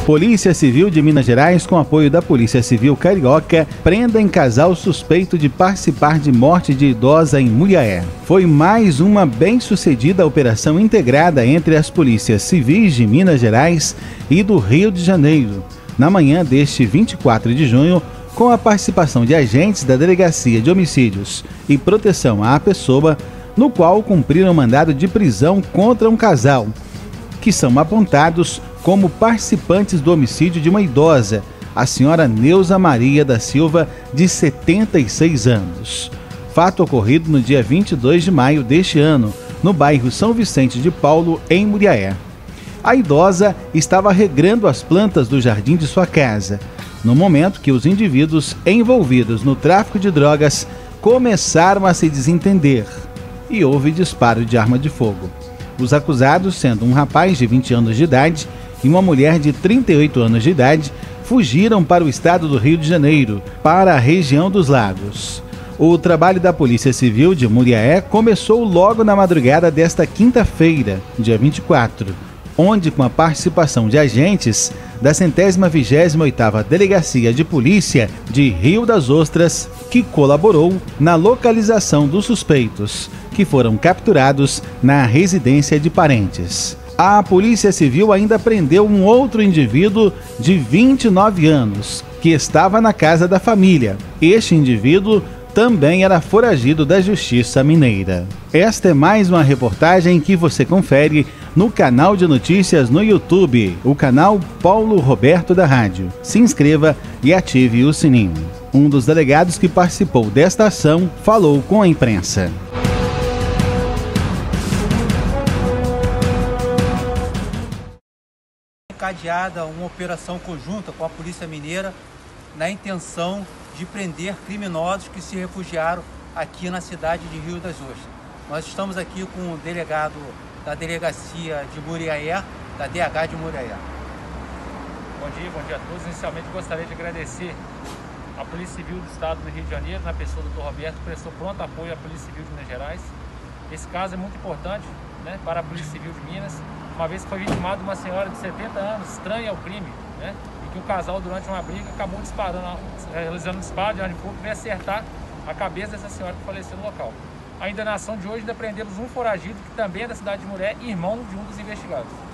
Polícia Civil de Minas Gerais, com apoio da Polícia Civil Carioca, prendem casal suspeito de participar de morte de idosa em Muriaé. Foi mais uma bem-sucedida operação integrada entre as polícias civis de Minas Gerais e do Rio de Janeiro, na manhã deste 24 de junho, com a participação de agentes da Delegacia de Homicídios e Proteção à Pessoa, no qual cumpriram mandado de prisão contra um casal, que são apontados como participantes do homicídio de uma idosa, a senhora Neuza Maria da Silva, de 76 anos. Fato ocorrido no dia 22 de maio deste ano, no bairro São Vicente de Paulo, em Muriaé. A idosa estava regrando as plantas do jardim de sua casa, no momento que os indivíduos envolvidos no tráfico de drogas começaram a se desentender e houve disparo de arma de fogo. Os acusados, sendo um rapaz de 20 anos de idade e uma mulher de 38 anos de idade, fugiram para o estado do Rio de Janeiro, para a região dos Lagos. O trabalho da Polícia Civil de Muriaé começou logo na madrugada desta quinta-feira, dia 24, onde, com a participação de agentes da 128ª Delegacia de Polícia de Rio das Ostras, que colaborou na localização dos suspeitos, que foram capturados na residência de parentes. A Polícia Civil ainda prendeu um outro indivíduo de 29 anos, que estava na casa da família. Este indivíduo também era foragido da Justiça Mineira. Esta é mais uma reportagem que você confere no canal de notícias no YouTube, o canal Paulo Roberto da Rádio. Se inscreva e ative o sininho. Um dos delegados que participou desta ação falou com a imprensa. Encadeada uma operação conjunta com a Polícia Mineira na intenção de prender criminosos que se refugiaram aqui na cidade de Rio das Ostras. Nós estamos aqui com o delegado da Delegacia de Muriaé, da DH de Muriaé. Bom dia a todos. Inicialmente gostaria de agradecer à Polícia Civil do Estado do Rio de Janeiro, na pessoa do Dr. Roberto, que prestou pronto apoio à Polícia Civil de Minas Gerais. Esse caso é muito importante, né, para a Polícia Civil de Minas, uma vez que foi vitimada uma senhora de 70 anos, estranha ao crime, né, e que o casal, durante uma briga, acabou realizando um disparo de arma de fogo e veio acertar a cabeça dessa senhora que faleceu no local. Ainda na ação de hoje, ainda prendemos um foragido que também é da cidade de Muriaé, irmão de um dos investigados.